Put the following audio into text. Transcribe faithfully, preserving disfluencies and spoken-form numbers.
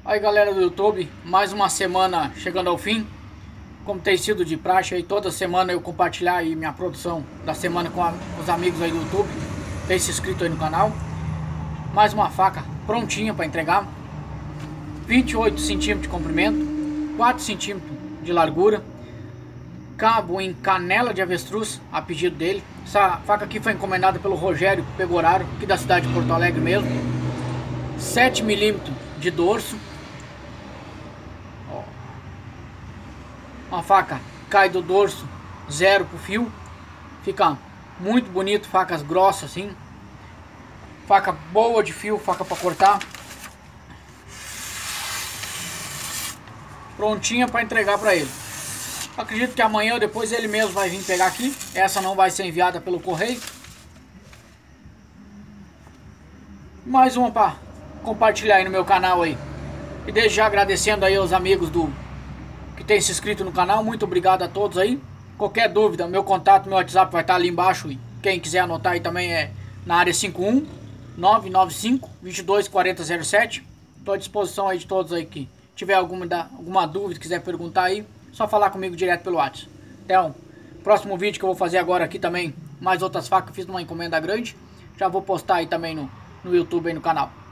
Aí galera do YouTube, mais uma semana chegando ao fim. Como tem sido de praxe aí, toda semana eu compartilhar aí minha produção da semana com, a, com os amigos aí do YouTube. Tem se inscrito aí no canal. Mais uma faca prontinha para entregar. vinte e oito centímetros de comprimento, quatro centímetros de largura. Cabo em canela de avestruz, a pedido dele. Essa faca aqui foi encomendada pelo Rogério Pegoraro, aqui da cidade de Porto Alegre mesmo. sete milímetros de dorso. Ó. Uma faca cai do dorso zero pro fio. Fica muito bonito, facas grossas assim. Faca boa de fio, faca para cortar. Prontinha para entregar para ele. Acredito que amanhã ou depois ele mesmo vai vir pegar aqui. Essa não vai ser enviada pelo correio. Mais uma para compartilhar aí no meu canal aí. E desde já agradecendo aí aos amigos do que tem se inscrito no canal. Muito obrigado a todos aí. Qualquer dúvida, meu contato, meu WhatsApp vai estar ali embaixo. E quem quiser anotar aí também é na área cinco um nove nove cinco, dois dois quatro zero zero sete. Estou à disposição aí de todos aí que tiver alguma, alguma dúvida, quiser perguntar aí. Só falar comigo direto pelo WhatsApp. Então, próximo vídeo que eu vou fazer agora aqui também, mais outras facas, fiz numa encomenda grande. Já vou postar aí também no, no YouTube aí no canal.